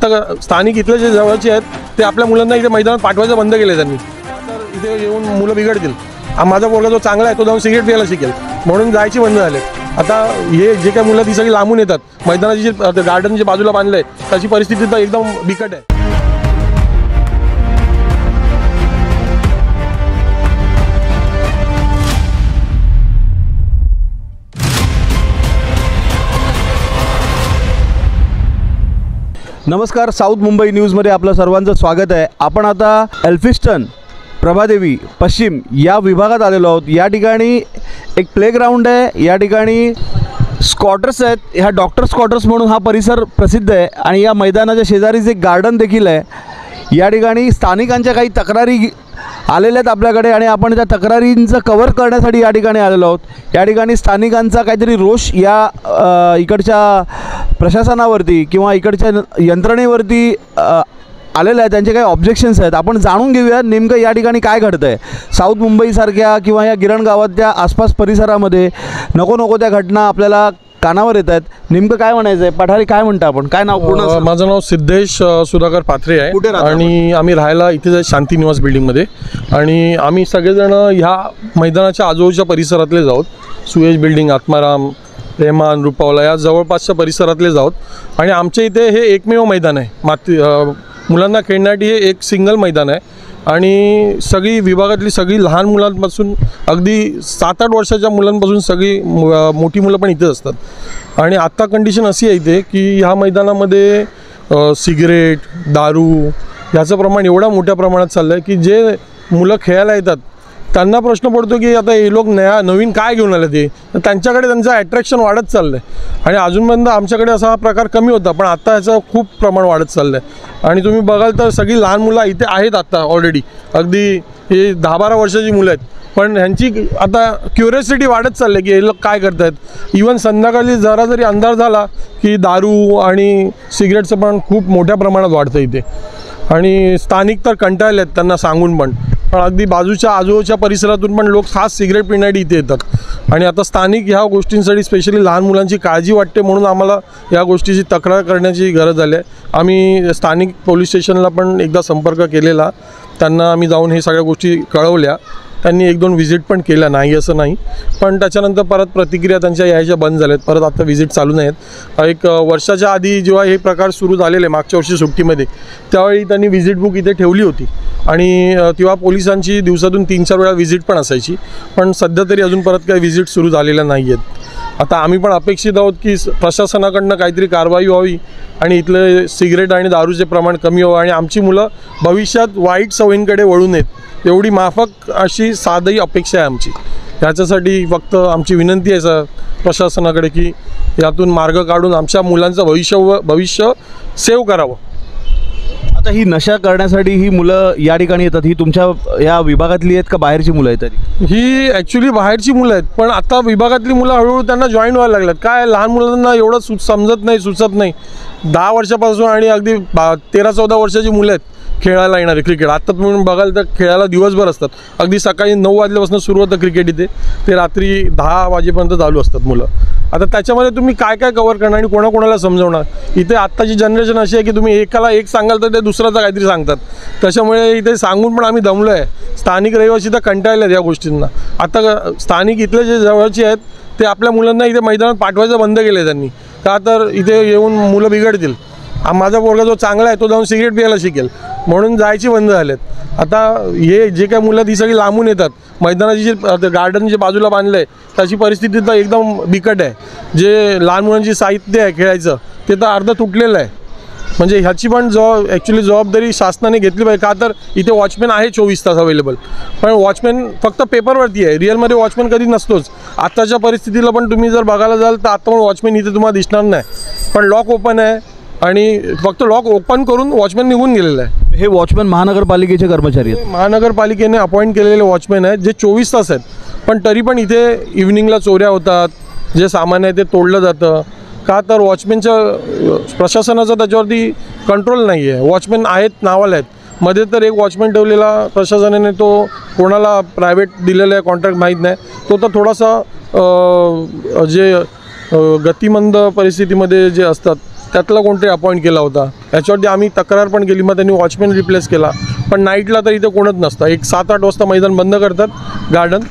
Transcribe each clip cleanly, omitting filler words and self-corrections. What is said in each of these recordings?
आता स्थानिक इथले जे जवळचे आहेत ते आपल्या मुलांना इथे मैदानात पाठवायचं बंद केलं त्यांनी, तर इथे येऊन मुलं बिघडतील. माझा पोरगा जो चांगला आहे तो जाऊन सिगरेट प्यायला शिकेल म्हणून जायची बंद झाले. आता हे जे काय मुलं ती सगळी लांबून येतात, मैदानाची जी गार्डन जे बाजूला बांधलं आहे त्याची परिस्थिती तर एकदम बिकट आहे. नमस्कार, साऊथ मुंबई न्यूजमध्ये आपलं सर्वांचं स्वागत आहे. आपण आता एल्फिस्टन प्रभादेवी पश्चिम या विभागात आलेलो आहोत. या ठिकाणी एक प्लेग्राऊंड आहे, या ठिकाणी स्क्वॉटर्स आहेत. ह्या डॉक्टर स्क्वॉटर्स म्हणून हा परिसर प्रसिद्ध आहे आणि या मैदानाच्या शेजारीच एक गार्डन देखील आहे. या ठिकाणी स्थानिकांच्या काही तक्रारी आलेल्या आहेत आपल्याकडे आणि आपण त्या तक्रारींचं कव्हर करण्यासाठी या ठिकाणी आलेलो आहोत. या ठिकाणी स्थानिकांचा काहीतरी रोष या इकडच्या प्रशासनावरती किंवा इकडच्या यंत्रणेवरती आलेलं आहे. त्यांचे काही ऑब्जेक्शन्स आहेत. आपण जाणून घेऊया नेमकं या ठिकाणी काय घडतं आहे. साऊथ मुंबईसारख्या किंवा या गिरण गावाच्या आसपास परिसरामध्ये नको त्या घटना आपल्याला कानावर येत आहेत. नेमकं काय म्हणायचं आहे? पठारी काय म्हणता आपण? काय नाव पूर्ण? माझं नाव सिद्धेश सुधाकर पाथरे आहे. कुठे राहता आणि आम्ही राहायला इथेच आहे, शांती निवास बिल्डिंगमध्ये. आणि आम्ही सगळेजण ह्या मैदानाच्या आजूबाजूच्या परिसरातलेच आहोत. सुयश बिल्डिंग, आत्माराम, रेहमान, रुपावला या जवळपासच्या परिसरातलेच आहोत. आणि आमच्या इथे हे एकमेव मैदान आहे. मुलांना खेळण्यासाठी हे एक सिंगल मैदान आहे. आणि सगळी विभागातली सगळी लहान मुलांपासून अगदी 7-8 वर्षाच्या मुलांपासून सगळी मोठी मुलं पण इथेच असतात. आणि आत्ता कंडिशन अशी आहे इथे की ह्या मैदानामध्ये सिगरेट, दारू ह्याचं प्रमाण एवढ्या मोठ्या प्रमाणात चाललं आहे की जे मुलं खेळायला येतात त्यांना प्रश्न पडतो की आता हे लोक नवीन काय घेऊन आले ते, तर त्यांच्याकडे त्यांचं ॲट्रॅक्शन वाढत चाललं आहे. आणि अजूनपर्यंत आमच्याकडे असा हा प्रकार कमी होता, पण आता ह्याचं खूप प्रमाण वाढत चाललं आहे. आणि तुम्ही बघाल तर सगळी लहान मुलं इथे आहेत आता ऑलरेडी. अगदी हे 10-12 वर्षाची मुलं आहेत, पण ह्यांची आता क्युरियोसिटी वाढत चालली आहे की हे लोक काय करत आहेत. इवन संध्याकाळी जरा जरी अंधार झाला की दारू आणि सिगरेटचं पण खूप मोठ्या प्रमाणात वाढतं इथे. आणि स्थानिक तर कंटाळले आहेत त्यांना सांगून पण अगदी बाजूच्या आजूबाजूच्या परिसरातून पण लोक खास सिगरेट पिण्यासाठी इथे येतात. आणि आता स्थानिक ह्या गोष्टींसाठी स्पेशली लहान मुलांची काळजी वाटते म्हणून आम्हाला या गोष्टीची तक्रार करण्याची गरज आली आहे. आम्ही स्थानिक पोलीस स्टेशनला पण एकदा संपर्क केलेला, त्यांना आम्ही जाऊन हे सगळ्या गोष्टी कळवल्या. त्यांनी 1-2 व्हिजिट पण केल्या, नाही असं नाही, पण त्याच्यानंतर परत प्रतिक्रिया त्यांच्या यायच्या बंद झाल्यात. परत आता व्हिजिट चालू नाहीत. एक वर्षाच्या आधी जेव्हा हे प्रकार सुरू झालेले मागच्या वर्षी सुट्टीमध्ये, त्यावेळी त्यांनी व्हिजिट बुक इथे ठेवली होती आणि तेव्हा पोलिसांची दिवसातून 3-4 वेळा व्हिजिट पण असायची. पण सध्या तरी अजून परत काही व्हिजिट सुरू झालेल्या नाही आहेत. आता आम्ही पण अपेक्षित आहोत की प्रशासनाकडनं काहीतरी कारवाई व्हावी आणि इथले सिगरेट आणि दारूचे प्रमाण कमी व्हावं आणि आमची मुलं भविष्यात वाईट सवयींकडे वळू नयेत, एवढी माफक अशी साधी अपेक्षा आहे आमची. ह्याच्यासाठी फक्त आमची विनंती आहे प्रशासनाकडे की यातून मार्ग काढून आमच्या मुलांचं भविष्य सेव्ह करावं. आता ही नशा करण्यासाठी ही मुलं या ठिकाणी येतात, ही तुमच्या या विभागातली आहेत का बाहेरची मुलं आहेत? तरी ही ॲक्च्युली बाहेरची मुलं आहेत, पण आता विभागातली मुलं हळूहळू त्यांना जॉईन व्हायला लागल्यात. काय लहान मुलांना एवढं समजत नाही, सुचत नाही. 10 वर्षापासून आणि अगदी 13-14 वर्षाची मुलं आहेत खेळायला येणारे क्रिकेट. आत्ता तुम्ही बघाल तर खेळायला दिवसभर असतात. अगदी सकाळी 9 वाजल्यापासून सुरू होतं क्रिकेट इथे, ते रात्री 10 वाजेपर्यंत चालू असतात मुलं. आता त्याच्यामध्ये तुम्ही काय कव्हर करणार आणि कोणाकोणाला समजवणार? इथे आत्ताची जनरेशन अशी आहे की तुम्ही एकाला एक सांगाल तर ते दुसऱ्याचा काहीतरी सांगतात. त्याच्यामुळे इथे सांगून पण आम्ही दमलो आहे. स्थानिक रहिवासी तर कंटाळले आहेत या गोष्टींना. आता स्थानिक इथले जे जवळचे आहेत ते आपल्या मुलांना इथे मैदानात पाठवायचं बंद केलं आहे त्यांनी, का तर इथे येऊन मुलं बिघडतील. माझा पोरगा जो चांगला आहे तो जाऊन सिगरेट प्यायला शिकेल म्हणून जायची बंद झालेत. आता हे जे काय मुलं ती सगळी लांबून येतात, मैदानाची जे गार्डन जे बाजूला बांधलं आहे त्याची परिस्थिती तर एकदम बिकट आहे. जे लहान मुलांची साहित्य आहे खेळायचं ते तर अर्ध तुटलेलं आहे. म्हणजे ह्याची पण ॲक्च्युली जबाबदारी शासनाने घेतली पाहिजे, का तर इथे वॉचमॅन आहे 24 तास अवेलेबल. पण वॉचमॅन फक्त पेपरवरती आहे, रिअलमध्ये वॉचमॅन कधी नसतोच. आत्ताच्या परिस्थितीला पण तुम्ही जर बघायला जाल तर आत्ता पण वॉचमॅन इथे तुम्हाला दिसणार नाही. पण लॉक ओपन आहे आणि फक्त लॉक ओपन करून वॉचमॅन निघून गेलेलं आहे. हे वॉचमॅन महानगरपालिकेचे कर्मचारी आहेत, महानगरपालिकेने अपॉइंट केलेले वॉचमॅन आहेत जे 24 तास आहेत. पण तरी पण इथे इव्हनिंगला चोऱ्या होतात, जे सामान आहे ते तोडलं जातं. का तर वॉचमॅनच्या प्रशासनाचा त्याच्यावरती कंट्रोल नाही आहे. वॉचमॅन आहेत, नावाला आहेत. मध्ये तर एक वॉचमॅन ठेवलेला प्रशासनाने, तो कोणाला प्रायव्हेट दिलेला आहे कॉन्ट्रॅक्ट माहीत नाही. तो तर थोडासा जे गतिमंद परिस्थितीमध्ये जे असतात त्यातला कोणतरी अपॉइंट केला होता. याच्यावरती आम्ही तक्रार पण केली, मग त्यांनी वॉचमॅन रिप्लेस केला. पण नाईटला तर इथे कोणच नसतं. एक 7-8 वाजता मैदान बंद करतात.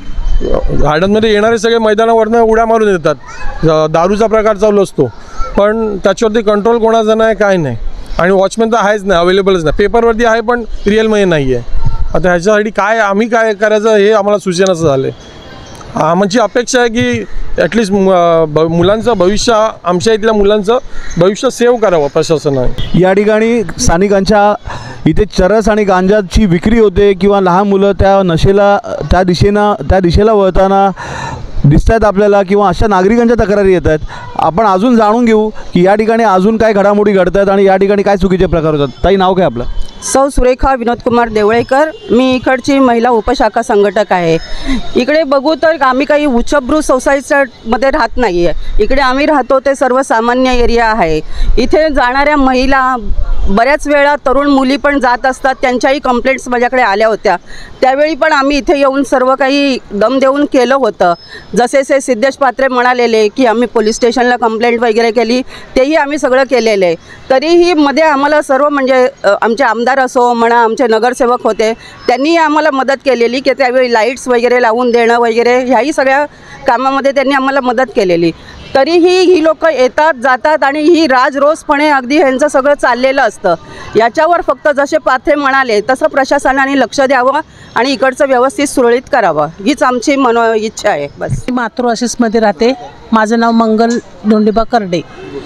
गार्डनमध्ये येणारे सगळे मैदानावरनं उड्या मारून येतात. दारूचा प्रकार चालू असतो, पण त्याच्यावरती कंट्रोल कोणाचा नाही, काय नाही. आणि वॉचमॅन तर आहेच नाही, अवेलेबलच नाही. पेपरवरती आहे पण रिअलमध्ये नाही आहे. आता ह्याच्यासाठी आम्ही काय करायचं हे आम्हाला सुचेनाचं झालं आहे. आमची अपेक्षा आहे की ॲटलिस्ट मुलांचं भविष्य, आमच्या इथल्या मुलांचं भविष्य सेव्ह करावं प्रशासनाने. या ठिकाणी स्थानिकांच्या इथे चरस आणि गांजाची विक्री होते किंवा लहान मुलं त्या नशेला त्या दिशेला वळताना दिसत आहेत आपल्याला, किंवा अशा नागरिकांच्या तक्रारी येत आहेत. आपण अजून जाणून घेऊ की या ठिकाणी अजून काय घडामोडी घडत आहेत आणि या ठिकाणी काय चुकीचे प्रकार होतात. ताई, नाव काय आपलं? सौ सुरेखा विनोदकुमार देवळेकर. मी इकडची महिला उपशाखा संघटक आहे. इकडे बघू तर आम्ही काही उच्चभ्रू सोसायटीमध्ये राहत नाही आहे. इकडे आम्ही राहतो ते सर्वसामान्य एरिया आहे. इथे जाणाऱ्या महिला, बऱ्याच वेळा तरुण मुली पण जात असतात. त्यांच्याही कंप्लेंट्स माझ्याकडे आल्या होत्या. त्यावेळी पण आम्ही इथे येऊन सर्व काही दम देऊन केलं होतं. जसे सिद्धेश पात्रे म्हणालेले की आम्ही पोलीस स्टेशनला कंप्लेंट वगैरे केली, तेही आम्ही सगळं केलेलं आहे. तरीही मध्ये आम्हाला सर्व म्हणजे आमचे आमदार असो म्हणा, आमचे नगरसेवक होते, त्यांनी आम्हाला मदत केलेली की त्यावेळी लाईट्स वगैरे लावून देणं वगैरे ह्याही सगळ्या कामामध्ये त्यांनी आम्हाला मदत केलेली. तरीही ही लोक येतात जातात आणि ही राजरोसपणे अगदी ह्यांचं सगळं चाललेलं असतं. याच्यावर फक्त जसे पात्रे म्हणाले तसं प्रशासनाने लक्ष द्यावं आणि इकडचं व्यवस्थित सुरळीत करावं, हीच आमची इच्छा आहे. बस. मातृ आशिषमध्ये राहते. माझं नाव मंगल धोंडीबा करडे.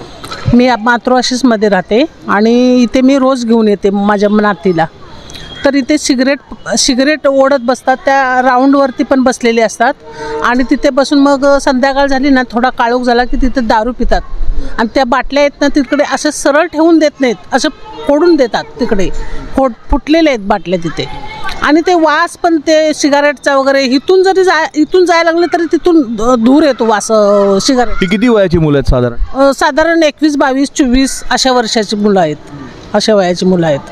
मी मातृ आशिषमध्ये राहते आणि इथे मी रोज घेऊन येते माझ्या नातीला. तर इथे सिगरेट ओढत बसतात. त्या राऊंडवरती पण बसलेले असतात आणि तिथे बसून मग संध्याकाळ झाली ना, थोडा काळोख झाला की तिथे दारू पितात. आणि त्या बाटल्या आहेत ना तिकडे असे सरळ ठेवून देत नाहीत, असं फोडून देतात. तिकडे फुटलेले आहेत बाटल्या तिथे. आणि ते वास पण ते सिगारेटचा वगैरे इथून जायला लागलं तरी तिथून दूर येतो वास सिगारेट. ती किती वयाची मुलं आहेत साधारण? साधारण 21, 22, 24 अशा वर्षाची मुलं आहेत, अशा वयाची मुलं आहेत.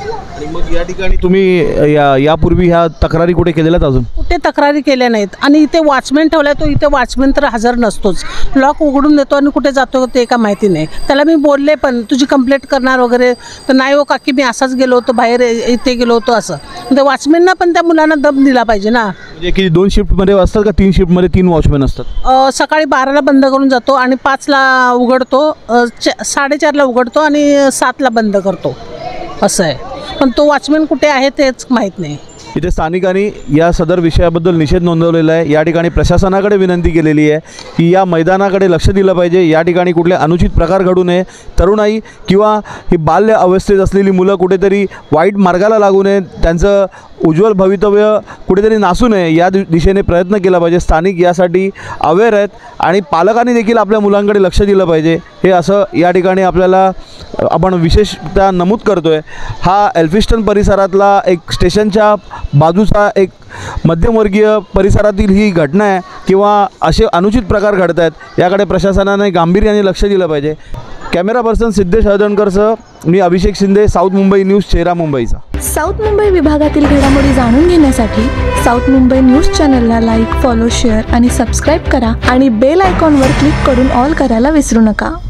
मग या ठिकाणी तुम्ही यापूर्वी ह्या तक्रारी कुठे केलेल्यात? अजून कुठे तक्रारी केल्या नाहीत. आणि इथे वॉचमॅन ठेवला, तो इथे वॉचमॅन तर हजर नसतोच. लॉक उघडून देतो आणि कुठे जातो ते का माहिती नाही. त्याला मी बोलले पण तुझी कंप्लेंट करणार वगैरे, तर नाही हो काकी मी असाच गेलो होतो बाहेर, इथे गेलो होतो असं. ते वॉचमॅनना पण त्या मुलांना दम दिला पाहिजे ना. म्हणजे की 2 शिफ्टमध्ये असतात का 3 शिफ्टमध्ये 3 वॉचमॅन असतात? सकाळी 12ला बंद करून जातो आणि 5ला उघडतो, 4:30ला उघडतो आणि 7ला बंद करतो, असं आहे. पण तो वॉचमॅन कुठे आहे तेच माहीत नाही. इथे स्थानिकांनी या सदर विषयाबद्दल निषेध नोंदवलेला आहे. या ठिकाणी प्रशासनाकडे विनंती केलेली आहे की या मैदानाकडे लक्ष दिलं पाहिजे. या ठिकाणी कुठले अनुचित प्रकार घडू नये. तरुणाई किंवा ही बाल्य अवस्थेत असलेली मुलं कुठेतरी वाईट मार्गाला लागू नये, त्यांचं उज्ज्वल भवितव्य कुठेतरी नासू नये, या दिशेने प्रयत्न केला पाहिजे. स्थानिक यासाठी अवेअर आहेत आणि पालकांनी देखील आपल्या मुलांकडे लक्ष दिलं पाहिजे. हे असं या ठिकाणी आपल्याला आपण विशेषतः नमूद करतो आहे. हा एल्फिस्टन परिसरातला एक स्टेशनच्या बाजूचा एक मध्यमवर्गीय परिसरातील ही घटना आहे किंवा असे अनुचित प्रकार घडत आहेत, याकडे प्रशासनाने गांभीर्याने लक्ष दिलं पाहिजे. कॅमेरा पर्सन सिद्धेश हळदणकरसह मी अभिषेक शिंदे, साऊथ मुंबई न्यूज, चेहरा मुंबईचा. साऊथ मुंबई विभागातील घडामोडी जाणून घेण्यासाठी साऊथ मुंबई न्यूज चॅनलला लाईक, फॉलो, शेअर आणि सबस्क्राईब करा आणि बेल आयकॉनवर क्लिक करून ऑल करायला विसरू नका.